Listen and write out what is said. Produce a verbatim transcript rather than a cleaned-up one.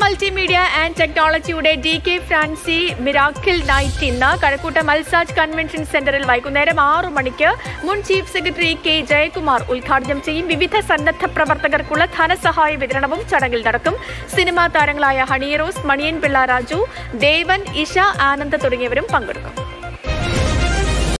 Multimedia and ടെക്നോളജിയുടെ D K Francy miracle night ഇന്ന് Kazhakkoottam മൽസാജ് convention സെന്ററിൽ വൈകുന്നേരം ആറു മണിക്ക് മുൻ ചീഫ് സെക്രട്ടറി കെ ജയകുമാർ ഉദ്ഘാടനം ചെയ്യും. വിവിധ സന്നദ്ധ പ്രവർത്തകർക്കുള്ള ധനസഹായ വിതരണവും ചടങ്ങിൽ നടക്കും. സിനിമാ താരങ്ങളായ ഹണി റോസ്, മണിയൻ പിള്ള രാജു, ദേവൻ, ഇഷ, ആനന്ദ് തുടങ്ങിയവരും പങ്കെടുക്കും.